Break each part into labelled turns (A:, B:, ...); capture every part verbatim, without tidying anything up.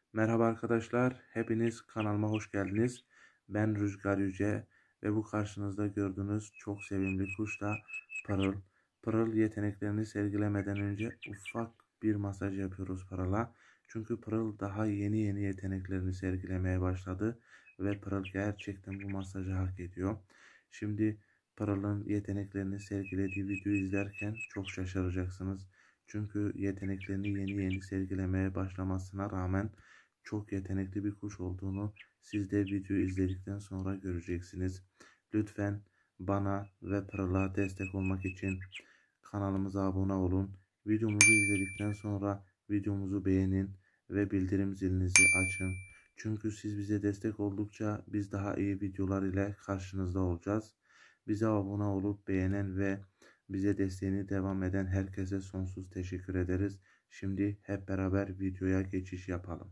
A: Merhaba arkadaşlar, hepiniz kanalıma hoş geldiniz. Ben Rüzgar Yüce ve bu karşınızda gördüğünüz çok sevimli kuş da Pırıl. Pırıl yeteneklerini sergilemeden önce ufak bir masaj yapıyoruz Pırıl'a. Çünkü Pırıl daha yeni yeni yeteneklerini sergilemeye başladı ve Pırıl gerçekten bu masajı hak ediyor. Şimdi Pırıl'ın yeteneklerini sergilediği videoyu izlerken çok şaşıracaksınız. Çünkü yeteneklerini yeni yeni sergilemeye başlamasına rağmen çok yetenekli bir kuş olduğunu siz de videoyu izledikten sonra göreceksiniz. Lütfen bana ve Pırıl'a destek olmak için kanalımıza abone olun. Videomuzu izledikten sonra videomuzu beğenin ve bildirim zilinizi açın. Çünkü siz bize destek oldukça biz daha iyi videolar ile karşınızda olacağız. Bize abone olup beğenen ve bize desteğini devam eden herkese sonsuz teşekkür ederiz. Şimdi hep beraber videoya geçiş yapalım.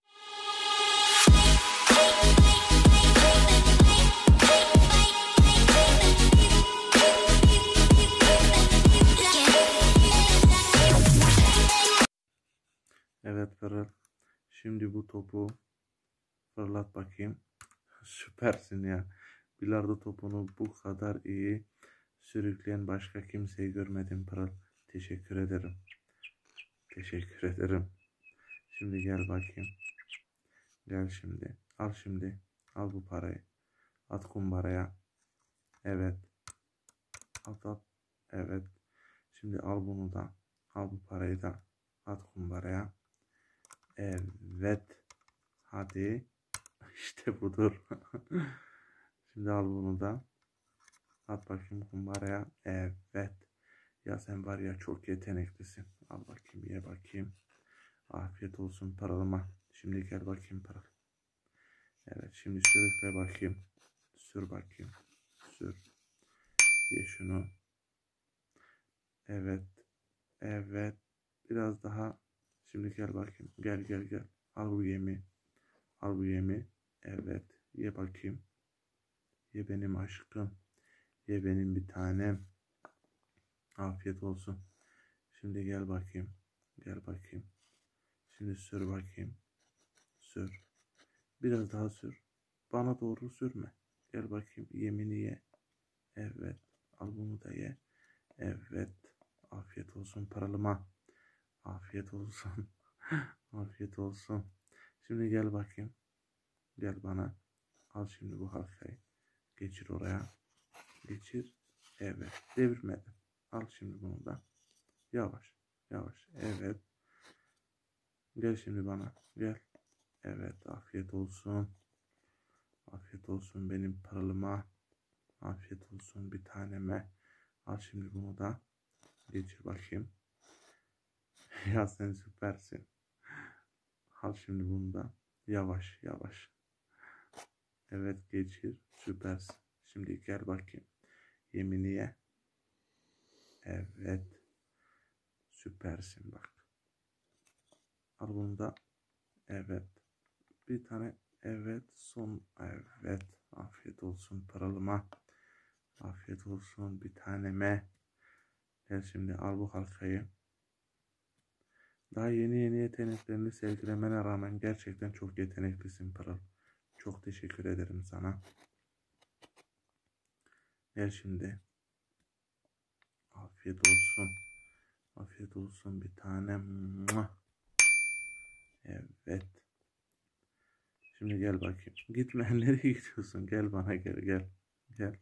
A: Evet Pırıl. Şimdi bu topu fırlat bakayım. Süpersin ya. Bilardo topunu bu kadar iyi sürükleyen başka kimseyi görmedim Pırıl. Teşekkür ederim. Teşekkür ederim. Şimdi gel bakayım. Gel şimdi. Al şimdi. Al bu parayı. At kumbaraya. Evet. At at. Evet. Şimdi al bunu da. Al bu parayı da. At kumbaraya. Evet. Hadi. İşte budur. Şimdi al bunu da. At bakayım kumbaraya. Evet. Ya sen var ya çok yeteneklisin. Al bakayım ye bakayım. Afiyet olsun paralıma. Şimdi gel bakayım Pırıl. Evet şimdi sürükle bakayım. Sür bakayım. Sür. Ye şunu. Evet. Evet. Biraz daha. Şimdi gel bakayım. Gel gel gel. Al bu yemi. Al bu yemi. Evet. Ye bakayım. Ye benim aşkım. Ye benim bir tanem. Afiyet olsun. Şimdi gel bakayım. Gel bakayım. Şimdi sür bakayım. Sür. Biraz daha sür. Bana doğru sürme. Gel bakayım. Yemini ye. Evet. Al bunu da ye. Evet. Afiyet olsun paralıma. Afiyet olsun. Afiyet olsun. Şimdi gel bakayım. Gel bana. Al şimdi bu halkayı. Geçir oraya. Geçir. Evet. Devirmedim. Al şimdi bunu da. Yavaş. Yavaş. Evet. Gel şimdi bana. Gel. Evet. Afiyet olsun. Afiyet olsun benim paralıma. Afiyet olsun bir taneme. Al şimdi bunu da. Geçir bakayım. Ya sen süpersin. Al şimdi bunu da. Yavaş yavaş. Evet geçir. Süpersin. Şimdi gel bakayım. Yemini ye. Evet. Süpersin bak. Al bunu da. Evet. Bir tane. Evet. Son. Evet. Afiyet olsun paralıma. Afiyet olsun bir taneme. Gel şimdi al bu halkayı. Daha yeni yeni yeteneklerini sergilemene rağmen gerçekten çok yeteneklisin Pırıl. Çok teşekkür ederim sana. Gel şimdi. Afiyet olsun. Afiyet olsun bir tanem. Evet. Şimdi gel bakayım. Gitme nereye gidiyorsun? Gel bana gel gel. Gel.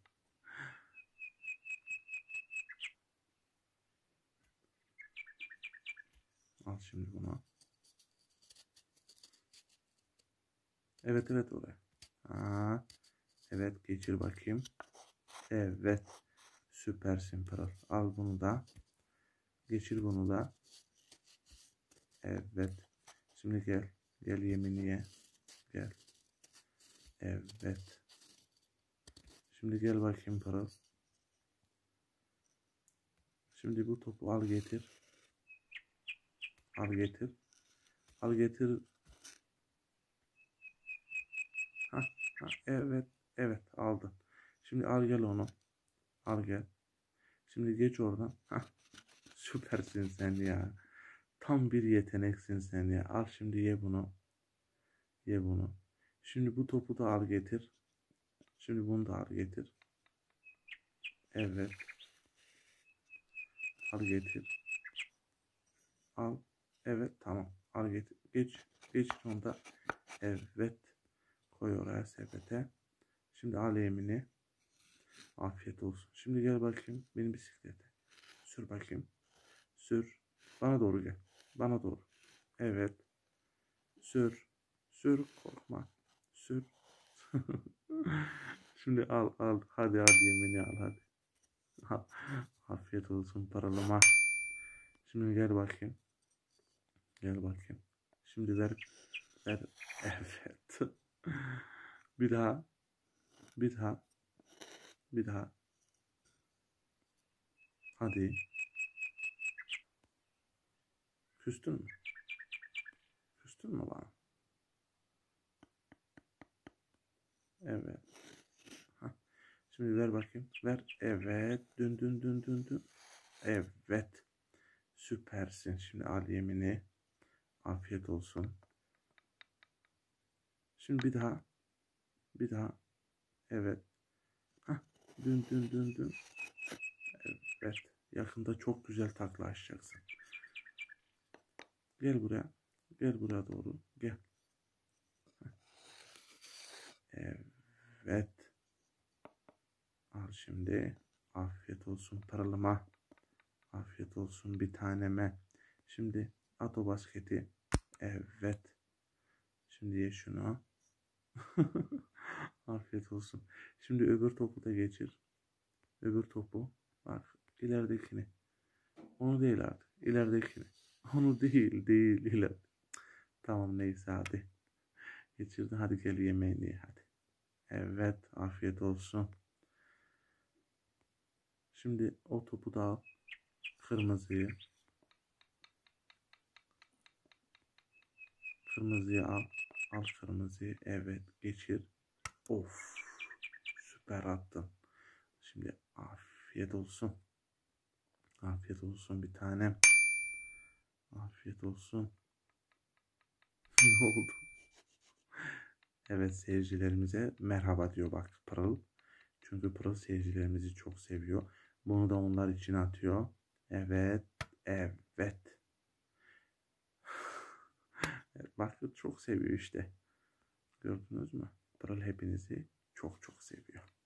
A: Al şimdi bunu. Evet evet oraya. Aa, evet geçir bakayım. Evet. Süpersin Pırıl. Al bunu da. Geçir bunu da. Evet. Şimdi gel. Gel yemini ye. Gel. Evet. Şimdi gel bakayım Pırıl. Şimdi bu topu al getir. Al getir. Al getir. Ha, ha, evet. Evet aldın. Şimdi al gel onu. Al gel. Şimdi geç oradan. Ha, süpersin sen ya. Tam bir yeteneksin sen ya. Al şimdi ye bunu. Ye bunu. Şimdi bu topu da al getir. Şimdi bunu da al getir. Evet. Al getir. Al. Evet tamam. Al getir. Geç. Geç onu da. Evet. Koy oraya sepete. Şimdi al yemini. Afiyet olsun. Şimdi gel bakayım benim bisiklete. Sür bakayım. Sür. Bana doğru gel. Bana doğru. Evet. Sür. Sür. Korkma. Sür. Şimdi al al. Hadi al yemini al hadi. Afiyet olsun paralama. Şimdi gel bakayım. Gel bakayım. Şimdi ver. Ver. Evet. Bir daha. Bir daha. Bir daha. Hadi. Küstün mü? Küstün mü bana? Evet. Hah. Şimdi ver bakayım. Ver. Evet. Dün dün dün dün dün. Evet. Süpersin. Şimdi al yemini. Afiyet olsun. Şimdi bir daha. Bir daha. Evet. Hah. Dün dün dün dün. Evet. Yakında çok güzel takla açacaksın. Gel buraya. Gel buraya doğru. Gel. Evet. Al şimdi. Afiyet olsun paralama. Afiyet olsun bir taneme. Şimdi at o basketi. Evet. Şimdi ye şunu. Afiyet olsun. Şimdi öbür topu da geçir. Öbür topu. Bak ileridekini. Onu değil artık. İleridekini. Onu değil değil iler. Tamam neyse hadi. Geçirdi hadi gel yemeğini ye hadi. Evet afiyet olsun. Şimdi o topu da al. Kırmızıyı. Kırmızıyı al. Al kırmızıyı. Evet geçir. Of. Süper attın. Şimdi afiyet olsun. Afiyet olsun bir tanem. Afiyet olsun. Ne oldu? Evet seyircilerimize merhaba diyor bak Pırıl. Çünkü Pırıl seyircilerimizi çok seviyor. Bunu da onlar için atıyor. Evet. Evet. Bak çok seviyor işte. Gördünüz mü? Pırıl hepinizi çok çok seviyor.